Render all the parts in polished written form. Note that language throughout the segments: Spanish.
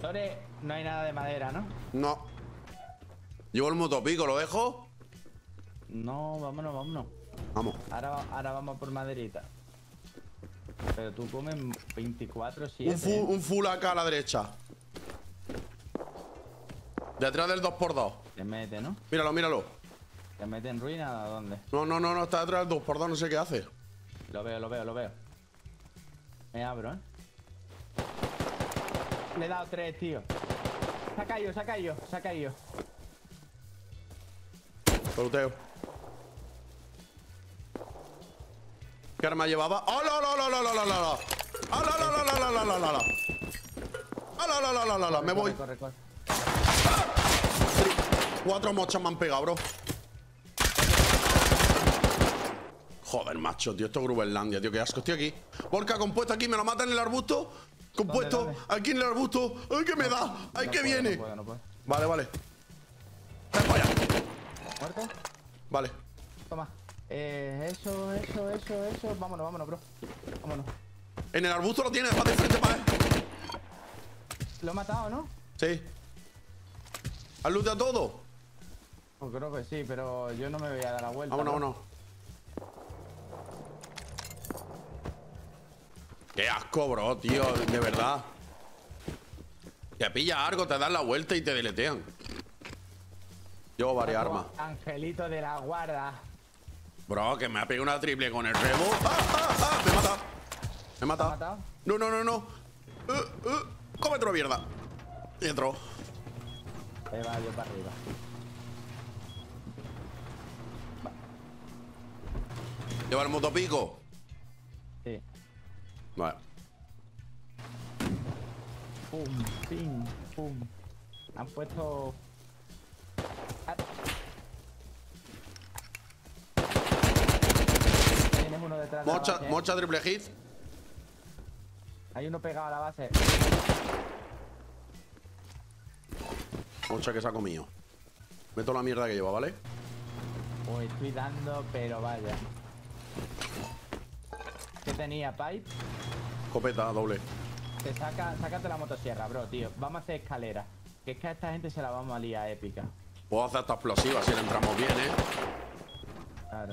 Tore, no hay nada de madera, ¿no? No. Llevo el motopico, ¿lo dejo? No, vámonos, vámonos. Vamos. Ahora vamos por maderita. Pero tú comes 24/7. Un full acá a la derecha. Detrás del 2x2. Te mete, ¿no? Míralo, míralo. ¿Te mete en ruina o dónde? No, está detrás del 2x2, no sé qué hace. Lo veo. Me abro, ¿eh? Le he dado 3, tío. Se ha caído. Peloteo. ¿Qué arma llevaba? ¡Oh, la! Me voy. Corre. 4 mochas me han pegado, bro. Joder, macho, tío, esto es Groenlandia, tío, qué asco. Estoy aquí. Volca, compuesto aquí, me lo matan en el arbusto. Compuesto, ¿Dónde? aquí en el arbusto. ¡Ay, que me da! ¡Ay, que viene! No puedo. Vale. ¡Ven para allá! ¿Muerto? Vale. Toma. Eso. Vámonos, bro. Vámonos. En el arbusto lo tienes, va de frente para él. Lo he matado, ¿no? Sí. ¿Has looteado todo? Pues creo que sí, pero yo no me voy a dar la vuelta. Vámonos. Qué asco, bro, tío, de verdad. Te pilla algo, te das la vuelta y te deletean. Llevo varias armas. Angelito de la guarda. Bro, que me ha pegado una triple con el rebo. Me ha ¿Te ha matado? No. Cómete una mierda. Y entró. Ahí va yo para arriba. ¿Lleva el motopico? Sí. Vale. Pum. Han puesto... Tienes uno detrás de la base, ¿eh? Mocha triple hit. Hay uno pegado a la base. Mocha que se ha comido. Meto la mierda que lleva, ¿vale? Pues estoy dando, pero vaya. ¿Qué tenía, Pipe? Escopeta, doble. Sácate la motosierra, bro, tío. Vamos a hacer escalera. Que es que a esta gente se la vamos a liar épica. Puedo hacer esta explosiva si le entramos bien, ¿eh? Claro.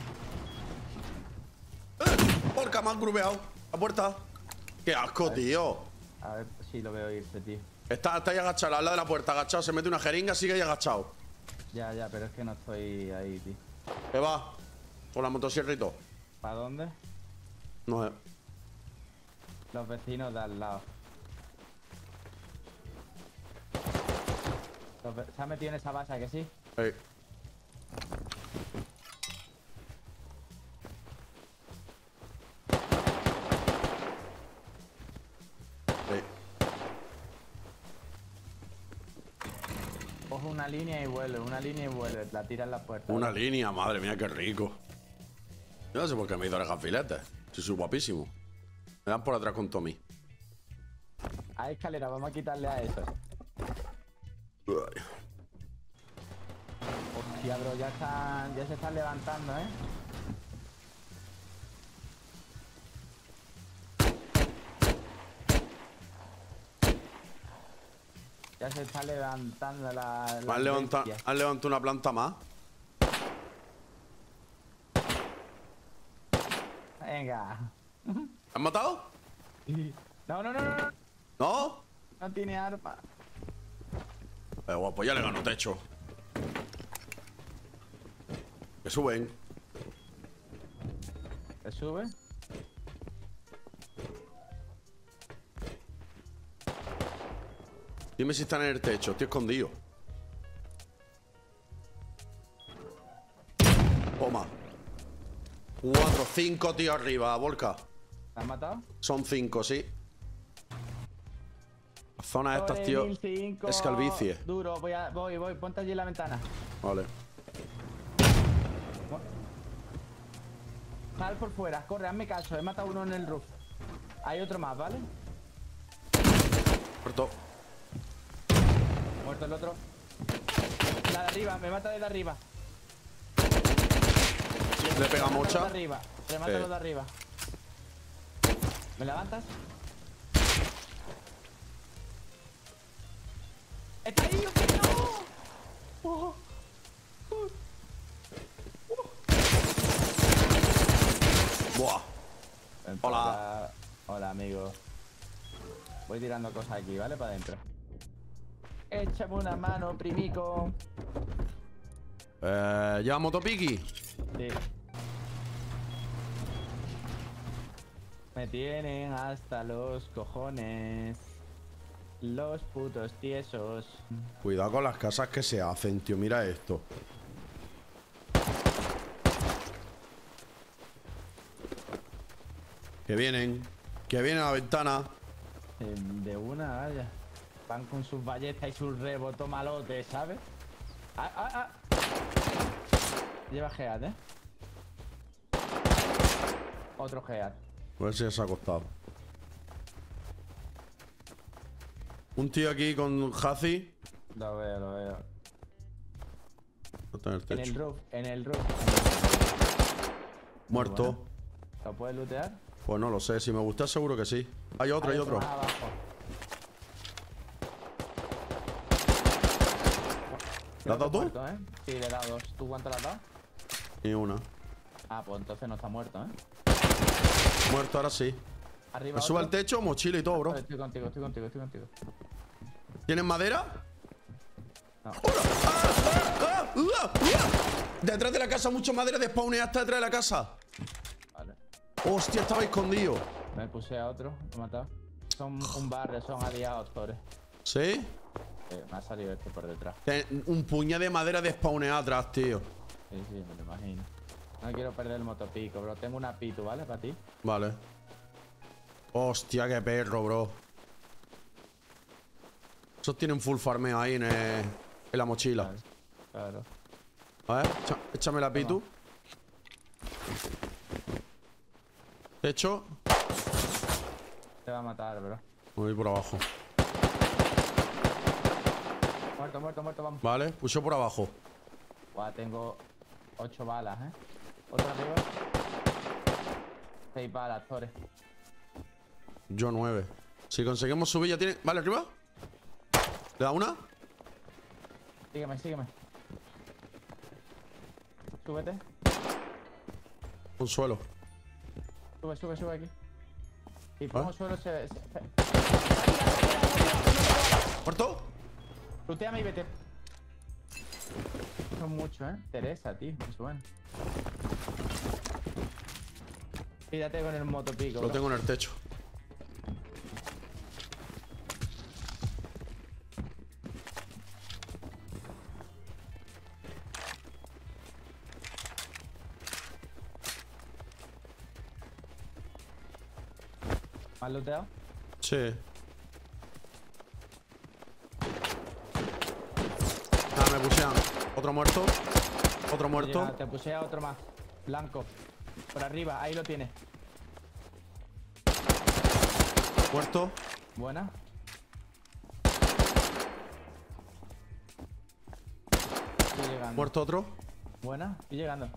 Porca, me han grubeado. La puerta. Qué asco, tío. A ver si lo veo irse, tío. Está ahí agachado, al lado de la puerta, agachado. Se mete una jeringa, sigue ahí agachado. Ya, pero es que no estoy ahí, tío. ¿Qué va? Con la motosierra y todo. ¿Para dónde? No sé. Los vecinos de al lado. ¿Se ha metido en esa base, que sí? Hey. Coge una línea y vuelve, la tira en la puerta. Una línea, madre mía, qué rico. Yo no sé por qué me he ido a dejar filetes. Si soy guapísimo. Me dan por atrás con Tommy. Hay escalera, vamos a quitarle a eso. Ay. Hostia, bro, ya se están levantando, ¿eh? Ya se está levantando la ¿Han levantado una planta más? Venga. ¿Han matado? No. ¿No? No tiene arma. Pero guapo, ya le gano techo. Que suben. ¿Se sube? Dime si están en el techo, estoy escondido. Toma. 4, 5 tíos arriba, Volca. ¿Te han matado? Son 5, sí. La zona de estas, tío. 1005. Es calvicie. Duro, voy, ponte allí en la ventana. Vale. Sal por fuera, corre, hazme caso, he matado uno en el roof. Hay otro más, ¿vale? Muerto. Muerto el otro. La de arriba, me mata desde arriba. Le pega Remata mucha. los de arriba, remata los de arriba. ¿Me levantas? ¡Está ahí! ¡Que no! Oh. Buah. Hola. Hola, amigo. Voy tirando cosas aquí, ¿vale? Para adentro. Échame una mano, primico. ¿Lleva motopiqui? Sí. Me tienen hasta los cojones. Los putos tiesos. Cuidado con las casas que se hacen, tío. Mira esto. Que vienen a la ventana. De una, vaya. Van con sus ballestas y sus rebotos malotes, ¿sabes? Lleva Geat, ¿eh? Otro Geat. A ver si se ha acostado. Un tío aquí con Hazi. Lo veo, lo veo. No está en el techo. En el roof. Muerto. Bueno. ¿Lo puedes lootear? Pues no lo sé. Si me gusta, seguro que sí. Hay otro, hay otro. Más abajo. ¿Le has dado tú? Muerto, ¿eh? Sí, le he dado 2. ¿Tú cuánto le has dado? Ni una. Ah, pues entonces no está muerto, ¿eh? Muerto, ahora sí. Arriba. Me sube otro. al techo, mochila y todo, bro. Estoy contigo. ¿Tienes madera? No. Detrás de la casa, mucha madera de spawné hasta detrás de la casa. Vale. Hostia, estaba escondido. Me puse a otro, lo he matado. Son un barrio, son aliados, Tore. ¿Sí? Me ha salido este por detrás. Un puñado de madera de spawneada atrás, tío. Sí, me lo imagino. No quiero perder el motopico, bro. Tengo una pitu, ¿vale? Para ti. Vale. Hostia, qué perro, bro. Esos tienen full farmeo ahí en la mochila. Claro. A ver, échame la pitu. Techo. Te va a matar, bro. Voy por abajo. Muerto, vamos. Vale, puso por abajo. Guau, tengo 8 balas, ¿eh? Otro arriba. 6 balas, Tore. Yo 9. Si conseguimos subir ya tiene... Vale, arriba. ¿Le da una? Sígueme. Súbete. Un suelo. Sube aquí. Y pongo suelo, ¿Muerto? Looteame y vete. Son muchos, ¿eh? Teresa, tío, me suena. Pídate con el motopico. Lo tengo en el techo. ¿Has looteado? Sí. Ah, me pushean. Otro muerto. Otro muerto. Llega, te puse a otro más. Blanco. Por arriba, ahí lo tienes. Muerto. Buena. Estoy llegando. Muerto otro. Buena, estoy llegando.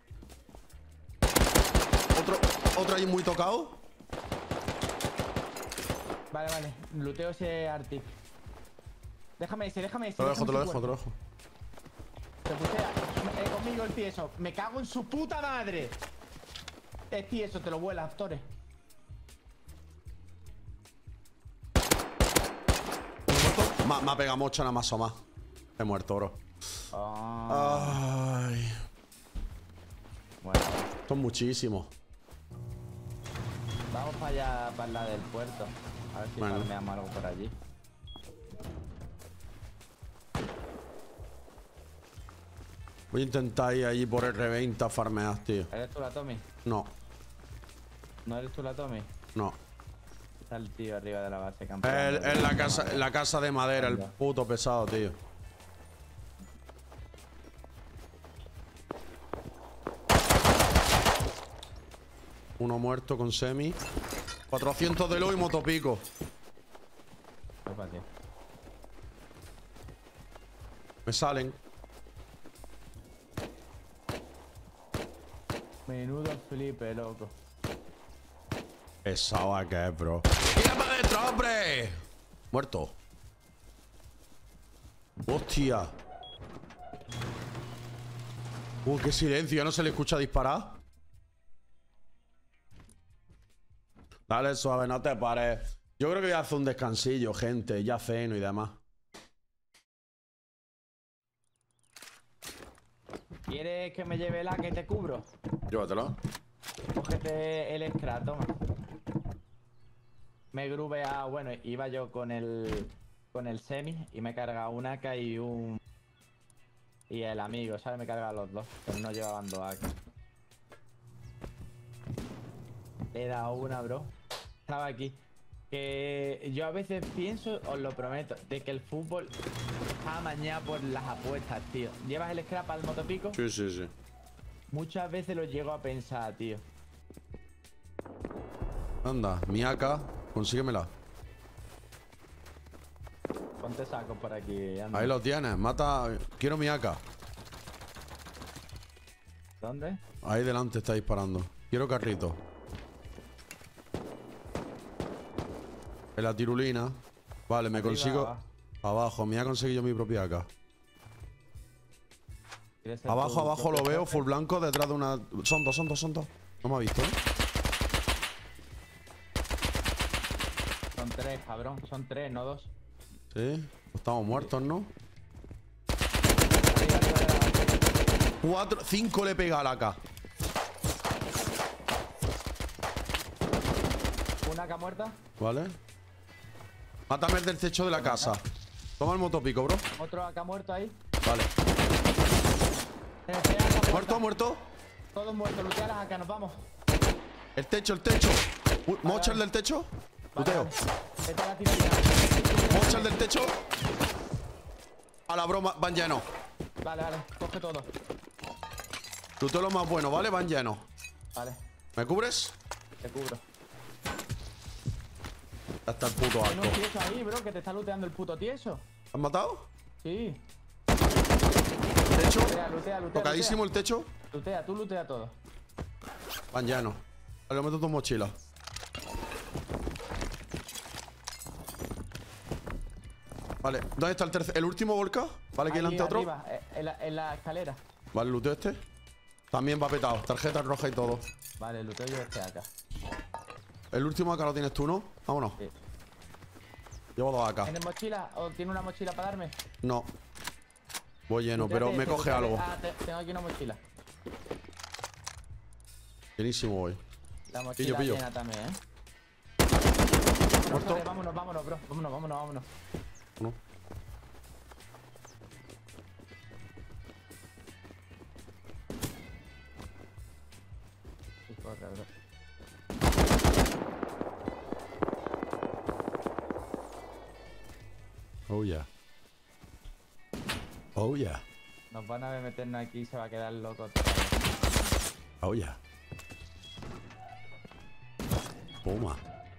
Otro ahí muy tocado. Vale. Looteo ese Arctic. Déjame ese. Te lo dejo. Te puse conmigo el tieso. Me cago en su puta madre. Es tieso, te lo vuelas, Tore. Me ha pegado mocha nada más o más. He muerto, bro. Ay. Bueno, Son muchísimos. vamos para allá, para la del puerto. A ver si farmeamos algo por allí. Voy a intentar ir allí por el R20 a farmear, tío. ¿Eres tú la Tommy? No, ¿No eres tú la Tommy? no. Está el tío arriba de la base campeando. Es la casa de madera, el puto pesado, tío. Uno muerto con semi. 400 de luz y motopico. Voy para ti. Me salen. Menudo flipe, loco. Pesado que es, bro. ¡Tira para adentro, hombre! Muerto. Hostia. Qué silencio, ya no se le escucha disparar. Dale suave, no te pares. Yo creo que voy a hacer un descansillo, gente. Ya ceno y demás. ¿Quieres que me lleve la que te cubro? Llévatelo. Cógete el scrap, toma. Me grubea, bueno, iba yo con el semi y me carga una AK y un... Y el amigo, ¿sabes? Me carga los dos, pero no llevaban dos AK. Le he dado una, bro. Estaba aquí. Que yo a veces pienso, os lo prometo, de que el fútbol está amañado por las apuestas, tío. ¿Llevas el scrap al motopico? Sí, sí, sí. Muchas veces lo llego a pensar, tío. Anda, mi AK, consíguemela. Ponte sacos por aquí, anda. Ahí lo tienes, mata. Quiero mi AK. ¿Dónde? Ahí delante está disparando. Quiero carrito. En la tirulina. Vale, me Arriba, consigo. Abajo, me ha conseguido mi propia AK. ¿Quieres ser Abajo, tu abajo lo propio veo, jefe? full blanco, detrás de una. Son dos. No me ha visto, ¿eh? Son tres, cabrón. Son tres, no dos. Sí. Estamos muertos, ¿no? Arriba. 5 le pega a la AK. Una AK muerta. Vale. Mátame el del techo de la casa. Toma el motopico, bro. Otro AK muerto ahí. Vale. AK Muerto. Todos muertos. Lootea las AK, nos vamos. El techo. Mocha el del techo. Luteo. Vete a la tirolina. Mocha el del techo. A la broma, van llenos. Vale, coge todo. Luteo lo más bueno, ¿vale? Van llenos. Vale, ¿Me cubres? te cubro. Ya está el puto Hay un arco. tieso ahí, bro, que te está looteando el puto tieso. ¿Has matado? Sí. Techo. Lootea. Tocadísimo el techo. Lootea, tú lootea todo. Van llenos. Vale, meto tu mochila. Vale, ¿dónde está el tercer? ¿El último volca? Vale, aquí Ahí delante otro. arriba, en la escalera. Vale, luteo este. También va petado. Tarjeta roja y todo. Vale, looteo yo este AK. El último acá lo tienes tú, ¿no? Vámonos. Sí. Llevo 2 acá. ¿Tienes mochila? ¿O tiene una mochila para darme? No. Voy lleno, pero Looteate me este, coge looteate. algo. Ah, tengo aquí una mochila. Llenísimo voy. La mochila Pillo. llena también, ¿eh? Muerto. Vámonos, bro. Vámonos. No. Sí, corre, bro. Oh yeah. Oh yeah. Nos van a ver meternos aquí y se va a quedar loco otra vez. Oh yeah. Toma.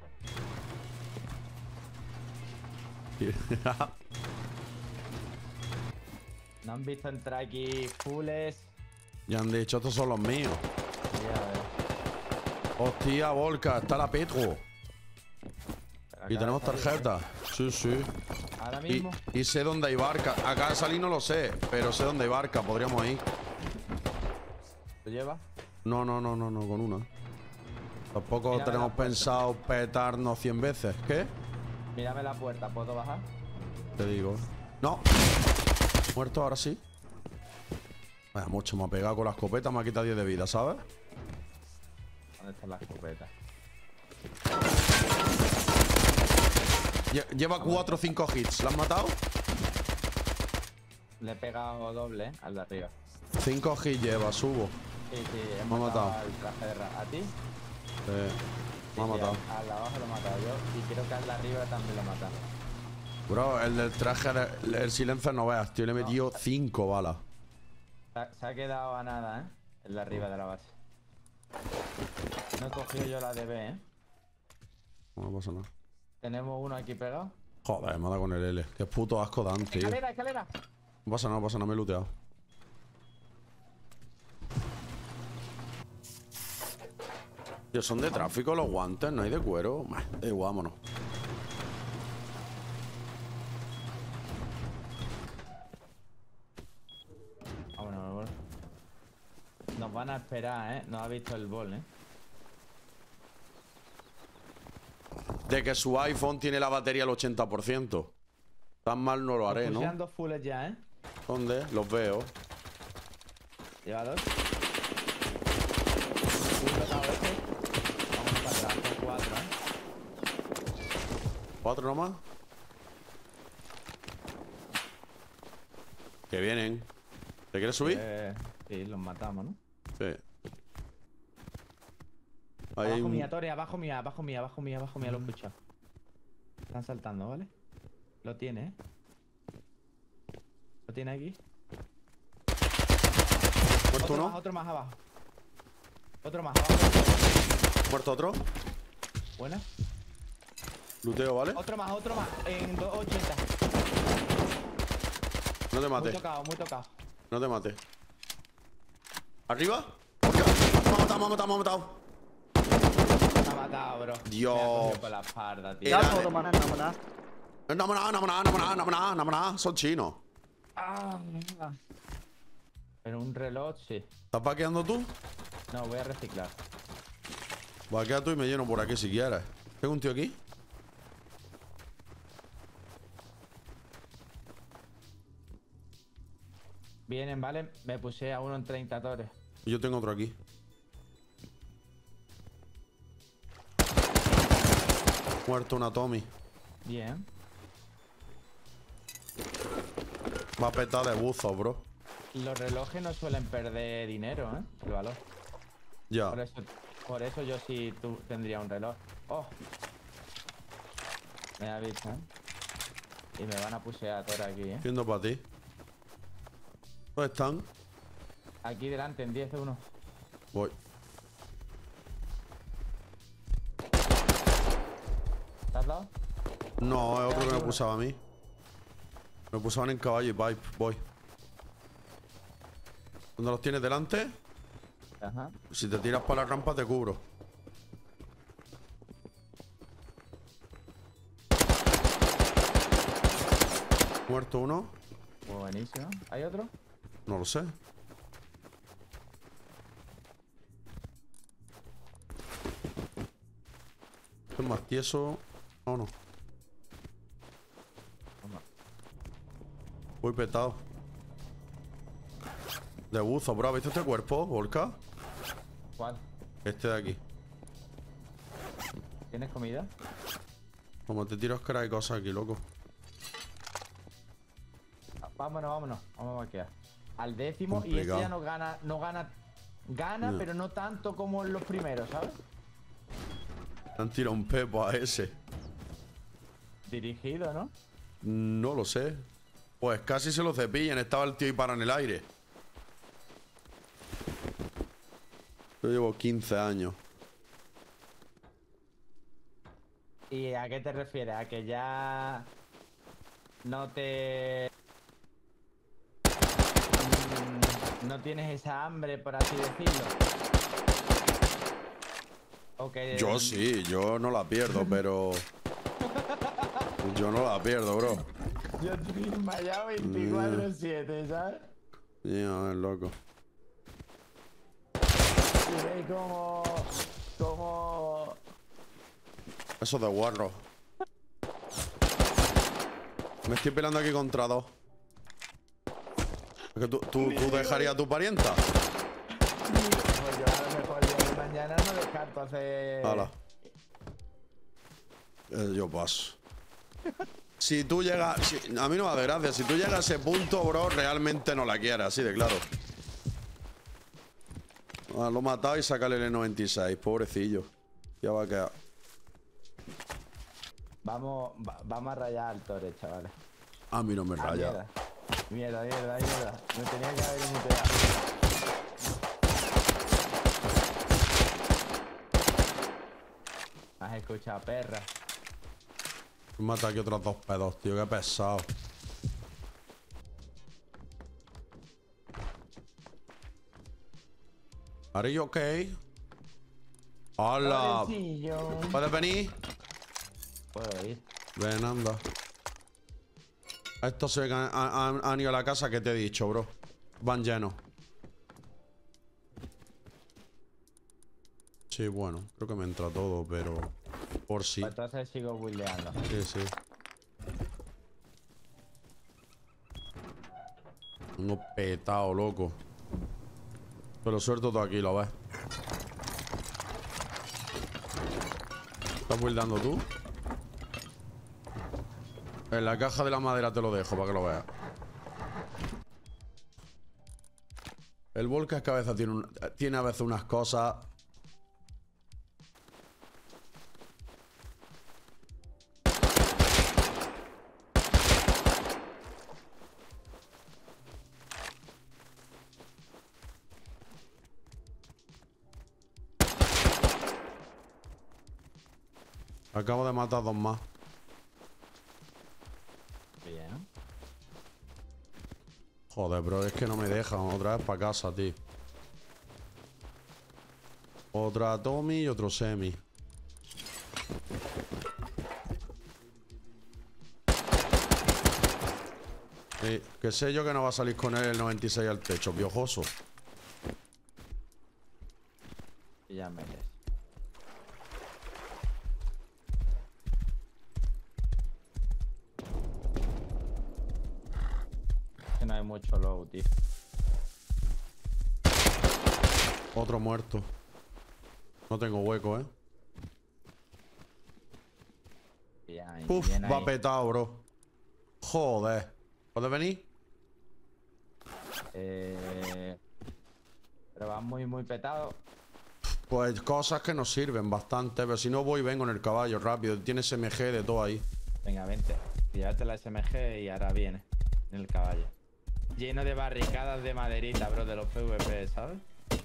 No han visto entrar aquí fulles. Ya han dicho, estos son los míos. Ya, a ver. Hostia, Volca, está la Petro. Pero Y acaba tenemos de salir, tarjeta. Sí, sí. ¿eh? Ahora mismo. Y sé dónde hay barca. Acá de salir no lo sé, pero sé dónde hay barca. Podríamos ir. ¿Lo lleva? No, con una. Tampoco Mírame tenemos la puerta. pensado petarnos 100 veces. ¿Qué? Mírame la puerta, ¿puedo bajar? Te digo. No. Muerto ahora sí. Vaya, mucho me ha pegado con la escopeta, me ha quitado 10 de vida, ¿sabes? ¿Dónde está la escopeta? Lleva 4 o 5 hits. ¿La has matado? Le he pegado doble, al de arriba. 5 hits lleva, subo. Sí, Me ha hemos matado. al traje de ¿A ti? Me ha Sí, matado. Al de abajo lo he matado yo. Y creo que al de arriba también lo he matado. Bro, el del traje, el silencio no veas, tío. Le he metido 5 balas. Se ha quedado a nada, ¿eh? El de arriba de la base. No he cogido yo la DB, ¿eh? No pasa nada. Tenemos uno aquí pegado. Joder, me ha dado con el L. Qué puto asco dan, tío. ¡Escalera! No pasa nada, me he looteado. Tío, son de tráfico los guantes, no hay de cuero. Da igual, vámonos. van a esperar, ¿eh? No ha visto el bol, ¿eh? De que su iPhone tiene la batería al 80%. Tan mal no lo haré, ¿no? Pusieron dos fulles ya, ¿eh? ¿Dónde? Los veo. Lleva dos. Un tocado este. Vamos para atrás, son cuatro, ¿eh? ¿4 nomás? Que vienen. ¿Te quieres subir? Sí, los matamos, ¿no? Sí. Ahí hay Abajo un... mía, Tore, abajo mía, abajo mía, abajo mía, abajo mía, lo he escuchado. Están saltando, ¿vale? Lo tiene, ¿eh? Lo tiene aquí. ¿Muerto uno? Otro más abajo. Otro más abajo. ¿Muerto otro? Buena. Luteo, ¿vale? Otro más, en 280. No te mates. Muy tocado. No te mates. ¿Arriba? Me ha matado, me ha matado, me ha matado. Me ha matado, bro. Dios. Me ha cogido por la espalda, tío. Era- Son chinos. Ah, pero un reloj, sí. ¿Estás vaqueando tú? No, voy a reciclar. Vaquea tú y me lleno por aquí si quieres. ¿Tengo un tío aquí? Vienen, ¿vale? Me puse a uno en 30 tores. Y yo tengo otro aquí. Muerto una Tommy. Bien. Va a petar de buzo, bro. Los relojes no suelen perder dinero, ¿eh? El valor. Ya. Por eso yo sí tendría un reloj. Oh. Me avisan. Y me van a pusear todo aquí, ¿eh? Viendo para ti. ¿Dónde están? Aquí delante, en 10 uno. Voy. ¿Te has dado? No, es otro que me pulsaba a mí. Me pulsaban en caballo y pipe. Voy. Cuando los tienes delante, Ajá. si te tiras para la rampa te cubro. Muerto uno. Buenísimo. ¿Hay otro? No lo sé. Es más tieso. No, no. Toma. Voy petado. De buzo, bro. ¿Has visto este cuerpo, Volca? ¿Cuál? Este de aquí. ¿Tienes comida? Como te tiro Oscar hay cosas aquí, loco. Vámonos. Vamos a vaquear. Al décimo. Complicado. Y ese ya no gana. Gana, No. pero no tanto como en los primeros, ¿sabes? Le han tirado un pepo a ese. Dirigido, ¿no? No lo sé. Pues casi se lo cepillan. Estaba el tío y para en el aire. Yo llevo 15 años. ¿Y a qué te refieres? ¿A que ya no te... no tienes esa hambre, por así decirlo? ¿O que... Yo sí, yo no la pierdo, pero... Yo no la pierdo, bro. Yo estoy desmayado 24/7, ¿sabes? Ya, es loco. Y veis como... Eso de guarro. Me estoy peleando aquí contra dos. Es que tú dejarías a tu parienta. Pues yo a lo mejor yo mañana no descarto hacer... Hala. Yo paso. Si tú llegas... a mí no me hace gracia. Si tú llegas a ese punto, bro, realmente no la quieres, así de claro. Ah, lo he matado y sácale el E96, pobrecillo. Ya va a quedar. Vamos a rayar al Tore, chavales. A mí no me raya. Mierda. Me tenía que haber muteado. ¿Has escuchado, perra? Mata aquí otros dos pedos, tío. Qué pesado. Are you okay? Hola. Pobrecillo. ¿Puedes venir? Puedo ir. Ven, anda. Estos se han ido a la casa que te he dicho, bro. Van llenos. Sí, bueno, creo que me entra todo, pero... Por si. Pues entonces sigo buildeando. Sí, sí. Tengo petado, loco. Pero suelto todo aquí, ¿lo ves? ¿Estás buildando tú? En la caja de la madera te lo dejo para que lo veas. El Volcas cabeza tiene a veces unas cosas. Acabo de matar dos más. Bien. Joder, bro, es que no me dejan. Otra vez para casa, tío. Otra Tommy y otro Semi. Que sé yo que no va a salir con él el 96 al techo, piojoso. Y ya me des. Que no hay mucho low, tío. Otro muerto. No tengo hueco, ¿eh? Bien, Uf, bien va ahí. petado, bro. Joder. ¿Puedes venir? Pero va muy petado. Pues cosas que nos sirven bastante. Pero si no voy, vengo en el caballo rápido. Tiene SMG de todo ahí. Venga, vente. Llévate la SMG y ahora viene. En el caballo. Lleno de barricadas de maderita, bro, de los PvP, ¿sabes?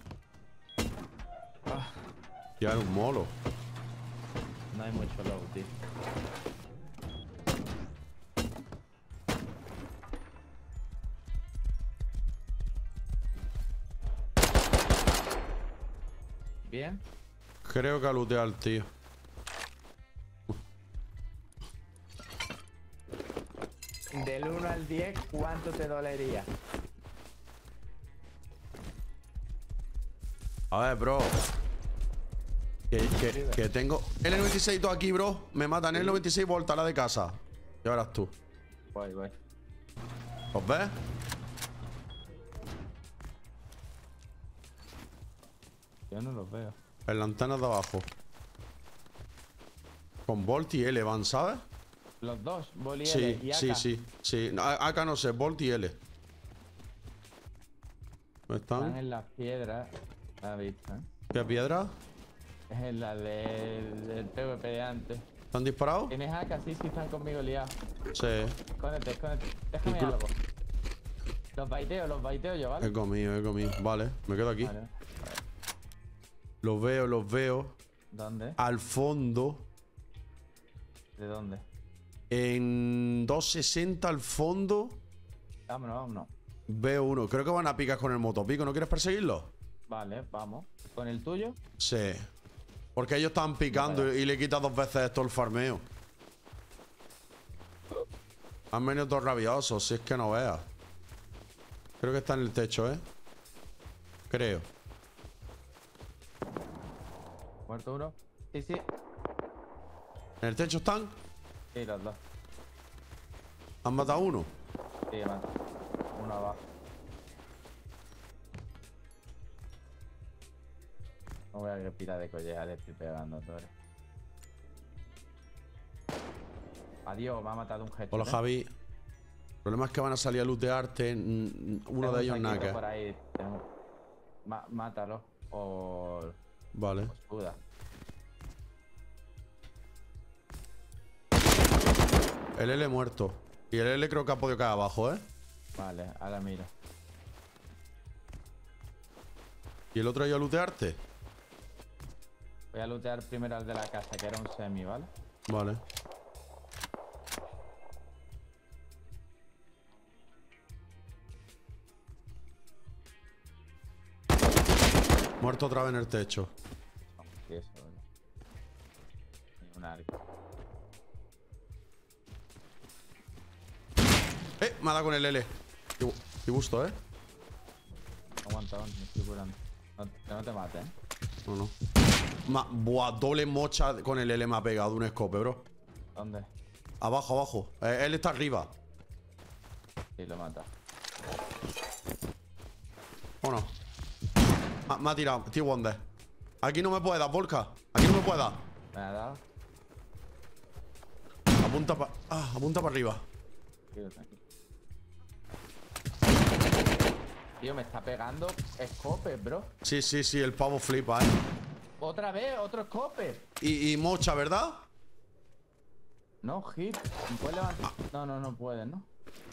Ah, Ya era un molo. no hay mucho low, tío. Bien. Creo que a lootear al tío. Del 1 al 10, ¿cuánto te dolería? A ver, bro. Que tengo... L96 todo aquí, bro. Me matan el 96 voltará de casa. Ya verás tú. Voy. ¿Os ves? Yo no los veo. En la antena de abajo. Con Volt y L van, ¿sabes? Los dos, Boli Sí, L y AK. sí. No, acá no sé, Volt y L. ¿Dónde Están están? en las piedras. ¿La has visto, ¿Qué piedra? Es en la del PvP de antes. ¿Están disparados? ¿Tienes AK? Sí, están conmigo liados. Sí. Escóndete. Déjame Inclu- algo. Los baiteo yo, ¿vale? He comido. Vale, me quedo aquí. Vale. Los veo. ¿Dónde? Al fondo. ¿De dónde? En 260 al fondo. Vámonos. Veo uno. Creo que van a picar con el motopico. ¿No quieres perseguirlo? Vale, vamos. ¿Con el tuyo? Sí. Porque ellos están picando y le quita dos veces esto el farmeo. Han venido todos rabiosos, si es que no veas. Creo que está en el techo, ¿eh? Creo. ¿Muerto uno? Sí. ¿En el techo están? Sí, los dos. ¿Han matado a uno? Sí, mata. Uno abajo. No voy a que pila de colleja, le estoy pegando, Torres. Adiós, me ha matado un headshot. Hola, Javi. El problema es que van a salir a lootearte. Uno de ellos naca. Por ahí. Mátalo. O Vale. suda. El L muerto. Y el L creo que ha podido caer abajo, ¿eh? Vale, ahora miro. ¿Y el otro ha ido a lootearte? Voy a lootear primero al de la casa, que era un semi, ¿vale? Vale. Muerto otra vez en el techo. Sí, eso, vale. Ni un arco. Me ha dado con el L. Qué gusto, ¿eh? Aguanta, me estoy curando. Que no te mate, ¿eh? No. Buah, doble mocha con el L me ha pegado un escope, bro. ¿Dónde? Abajo, abajo. Él está arriba. Sí, lo mata. ¿O no? Me ha tirado, tío Wonder. Aquí no me puede dar, Volca. Aquí no me puede dar. Me ha dado. Apunta para arriba. Tío, me está pegando escopes, bro. Sí, sí, sí, el pavo flipa, Otra vez, otro escope. Y mocha, ¿verdad? No, hit. ¿Me puedes levantar? No puedes, ¿no?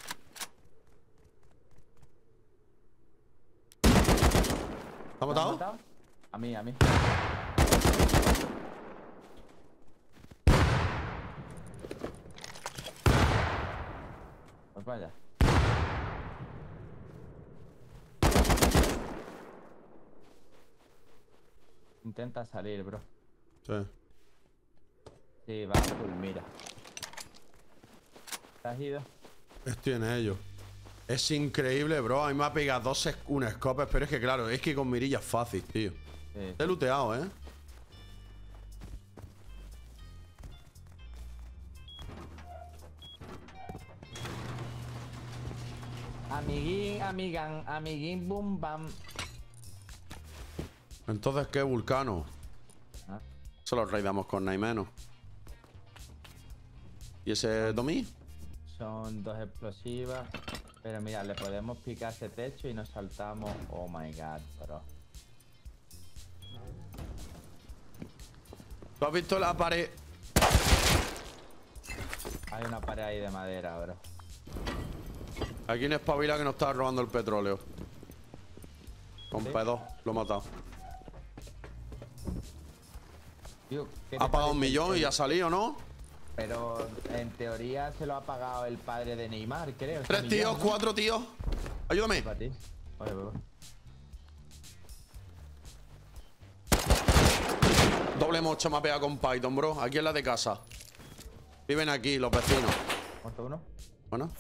¿Te ha matado? A mí. Pues vaya. Intenta salir, bro. Sí. Sí, va full, mira. ¿Te has ido? Estoy en ello. Es increíble, bro. A mí me ha pegado un escope, pero es que claro, es que con mirilla es fácil, tío. Sí. Te he looteado, Amiguín, boom, bam. Entonces, ¿qué vulcano? Ah. Solo raidamos con Naimeno. ¿Y ese Domi? Son 2 explosivas. Pero mira, le podemos picar ese techo y nos saltamos. Oh my god, bro. ¿Tú has visto la pared? Hay una pared ahí de madera, bro. Aquí en Espabila que nos estaba robando el petróleo. Con ¿Sí? P2, lo he matado. Tío, ¿qué te Ha pagado parece 1 millón y ha salido, ¿no? Pero en teoría se lo ha pagado el padre de Neymar, creo. 3 tíos, 4 tíos. Ayúdame. Para ti. Oye, bro. Doble mocha me ha pegado con Python, bro. Aquí en la de casa. Viven aquí los vecinos. ¿Cuánto uno? Bueno.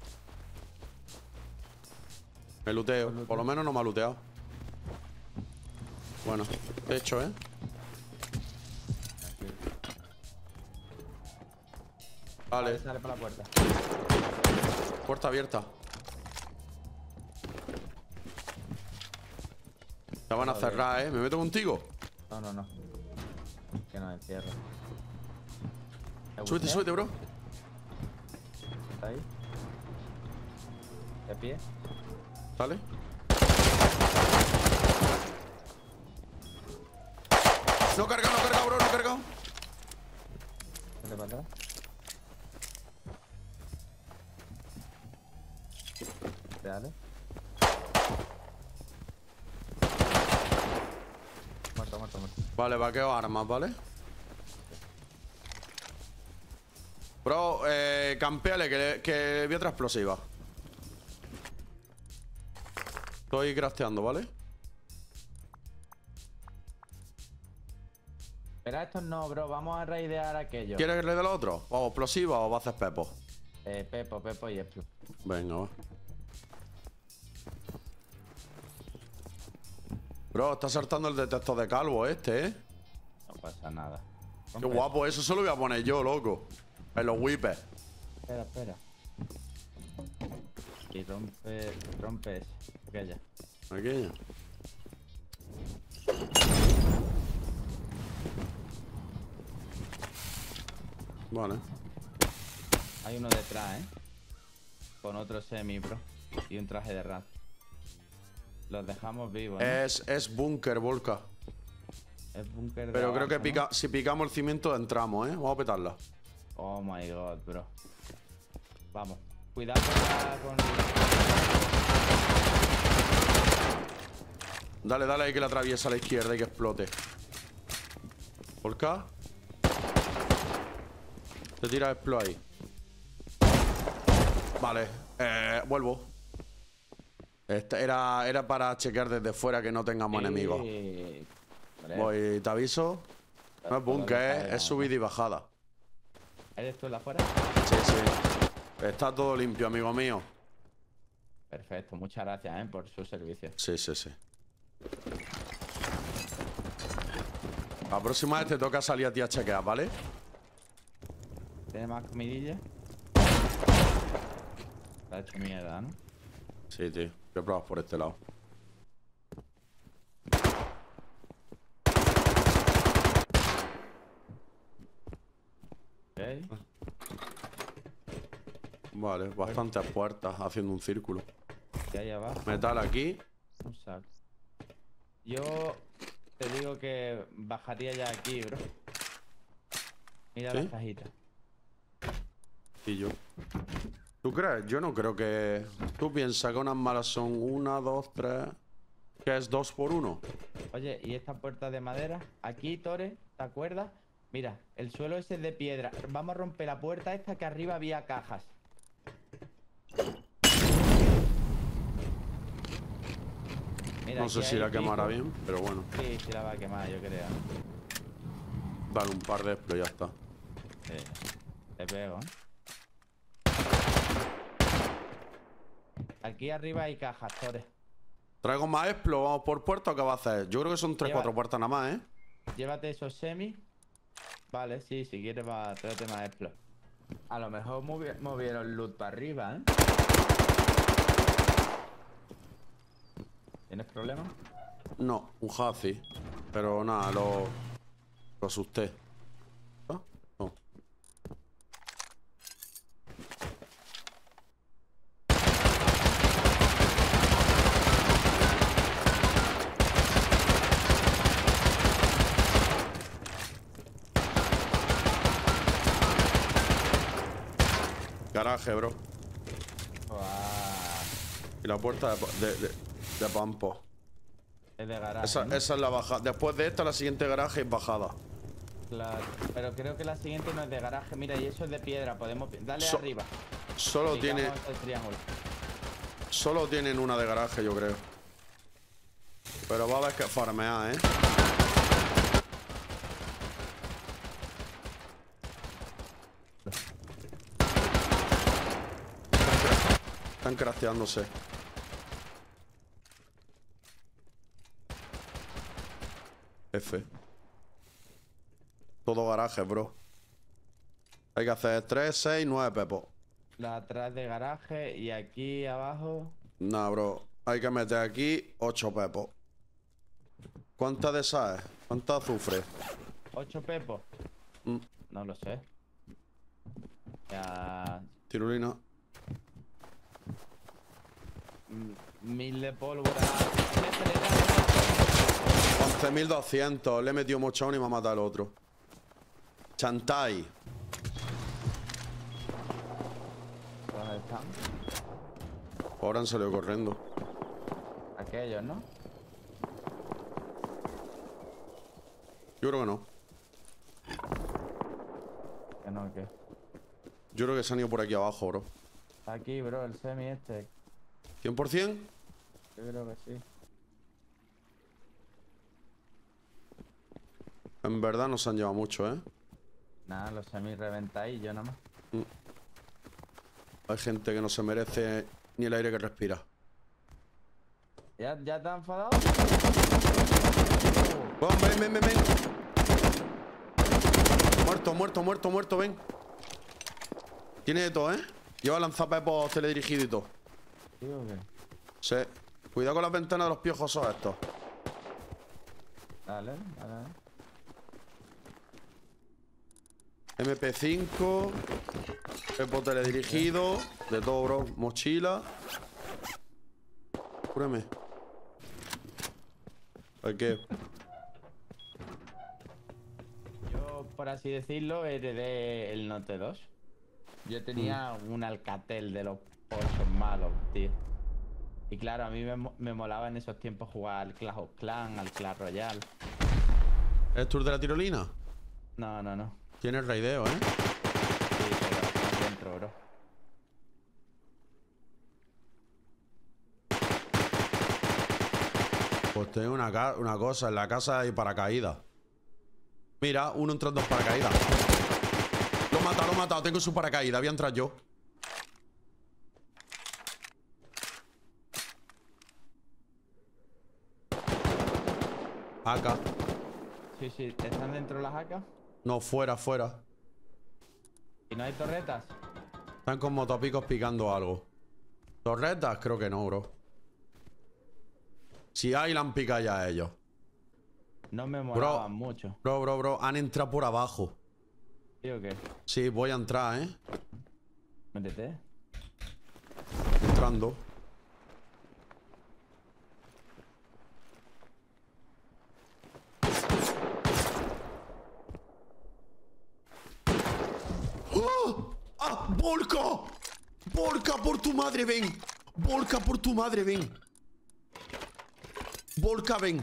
Me luteo. Por lo menos no me ha luteado. Bueno, techo, Vale. Sale por la puerta. Puerta abierta. La van a cerrar, ¿Me meto contigo? No. Que no encierro. Súbete, súbete, bro. ¿Está ahí? ¿De pie? Dale. No carga, bro, no carga. ¿Vete para atrás? Dale. Muerto. Vale, vaqueo armas, ¿vale? Bro, campeale, que vi otra explosiva. Estoy crafteando, ¿vale? Pero estos no, bro. Vamos a raidear aquello. ¿Quieres que le dé lo otro? ¿O explosiva o va a hacer pepo? Pepo y Explo. Venga, va. Bro, está saltando el detector de calvo este, No pasa nada. Qué guapo, eso se lo voy a poner yo, loco. En los whippers. Espera. Y rompe ese. Aquella. Aquella. Vale. Hay uno detrás, Con otro semi, bro. Y un traje de rat. Los dejamos vivos, ¿no? Es búnker, Volca. Es búnker de Pero creo abajo, que ¿no? si picamos el cimiento entramos, Vamos a petarla. Oh my god, bro. Vamos. Cuidado con Dale ahí que la atraviesa a la izquierda y que explote. Volca. Te tira explo ahí. Vale. Vuelvo. Era para chequear desde fuera que no tengamos enemigos. Vale. Voy, te aviso. No es búnker, es subida y bajada. ¿Eres tú el de afuera? Sí. Está todo limpio, amigo mío. Perfecto, muchas gracias, por su servicio. Sí. La próxima vez te toca salir a ti a chequear, ¿vale? ¿Tiene más comidilla? Te ha hecho mierda, ¿no? Sí, tío. Voy a probar por este lado. Ok. Vale, bastantes puertas haciendo un círculo. ¿Qué hay abajo? Metal aquí. Un saco. Yo te digo que bajaría ya aquí, bro. Mira ¿Sí? las cajitas. Y yo. ¿Tú crees? Yo no creo que... Tú piensas que unas malas son 1, 2, 3... ¿Qué es 2 por 1? Oye, ¿y esta puerta de madera? Aquí, Tore, ¿te acuerdas? Mira, el suelo ese es de piedra. Vamos a romper la puerta esta que arriba había cajas. Mira, No sé aquí si hay la quemará pico. bien, pero bueno. Sí, sí la va a quemar, yo creo. Dale un par de explos y ya está. Sí. Te pego, ¿eh? Aquí arriba hay cajas, Tore. ¿Traigo más explos? ¿Vamos por puerta o qué va a hacer? Yo creo que son 3, Lleva- 4 puertas nada más, ¿eh? Llévate esos semis. Vale, sí, si quieres va, tráete más explos. A lo mejor movieron loot para arriba, ¿eh? ¿Tienes problemas? No, un hazi. Pero nada, lo asusté. ¿Ah? No. Garaje, bro. Guau, Y la puerta de Pampo. es de garaje, Esa, ¿no? esa es la bajada. Después de esta, la siguiente garaje es bajada. Claro, pero creo que la siguiente no es de garaje. Mira, y eso es de piedra. Podemos... Dale So- arriba. Solo Picamos tiene. el triángulo. Solo tienen una de garaje, yo creo. Pero va a haber que farmear, ¿eh? Están crafteándose. F. Todo garaje, bro. Hay que hacer 3, 6, 9 pepos. La atrás de garaje y aquí abajo. Nah, bro. Hay que meter aquí 8 pepos. ¿Cuántas de esas es? ¿Cuánta azufre? 8 pepos. Mm, No lo sé. Ya. tirulina. 1000 de pólvora. 11.200. Le he metido mochón y me ha matado el otro. Chantai. ¿Dónde están? Ahora han salido corriendo. Aquellos, ¿no? Yo creo que no. Que no, que. Yo creo que se han ido por aquí abajo, bro. Está aquí, bro, el semi este. ¿100%? Yo creo que sí. En verdad no se han llevado mucho, ¿eh? Nada, los semis reventáis, yo nada más. Hay gente que no se merece ni el aire que respira. ¿Ya te has enfadado? Vamos, ven. Muerto, ven. Tiene de todo, ¿eh? Lleva lanzapepos teledirigido y todo. ¿Sí o qué? Sí. Cuidado con las ventanas de los piojosos estos. Dale. MP5. Pepo teledirigido. De todo, bro. Mochila. Cúrame. ¿Por qué? Yo, por así decirlo, heredé el Note 2. Yo tenía un Alcatel de los pochos malos, tío. Y claro, a mí me molaba en esos tiempos jugar al Clash of Clans, al Clash Royale. ¿Es tour de la tirolina? No. Tienes raideo, ¿eh? Sí, pero está dentro, bro. Pues tengo una cosa, en la casa hay paracaídas. Mira, uno entrando en paracaídas. Lo he matado, tengo su paracaídas, voy a entrar yo. Acá. Sí, sí. ¿Están dentro de las AK? No, fuera, fuera. ¿Y no hay torretas? Están con motopicos picando algo. ¿Torretas? Creo que no, bro. Si hay, la han picado ya a ellos. No me molaban mucho. Bro. Han entrado por abajo. ¿Sí o qué? Sí, voy a entrar, ¿eh? Métete. Entrando. ¡Oh! ¡Ah! ¡Volca! ¡Volca, por tu madre, ven! ¡Volca, por tu madre, ven! ¡Volca, ven!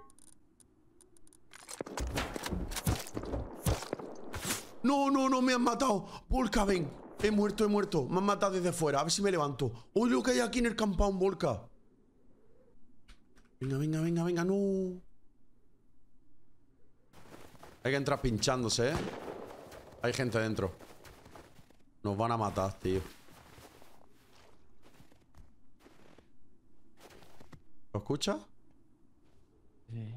No, me han matado. Volca, ven. He muerto. Me han matado desde fuera. A ver si me levanto. Oye, lo que hay aquí en el compound, Volca. Venga, no. Hay que entrar pinchándose, ¿eh? Hay gente dentro. Nos van a matar, tío. ¿Lo escuchas? Sí.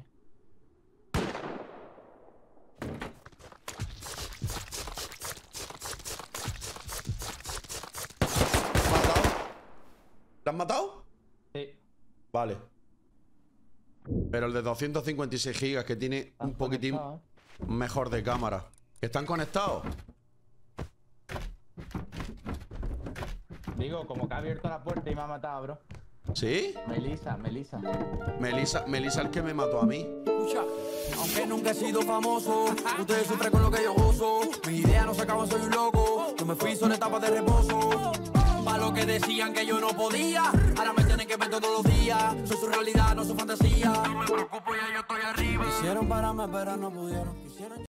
¿La has matado? Sí. Vale. Pero el de 256 gigas que tiene un poquitín mejor de cámara. ¿Están conectados? Digo, como que ha abierto la puerta y me ha matado, bro. ¿Sí? Melissa. Melissa el que me mató a mí. Escucha, aunque nunca he sido famoso, ustedes sufren con lo que yo gozo. Mis ideas no se acaban, soy un loco. Yo me fui solo etapa de reposo. Pa' lo que decían que yo no podía, ahora me tienen que ver todos los días. Soy su realidad, no su fantasía. No me preocupo, ya yo estoy arriba. Quisieron pararme, pero no pudieron. Quisieron